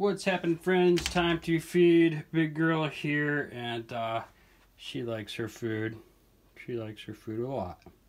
What's happening, friends? Time to feed big girl here, and she likes her food. She likes her food a lot.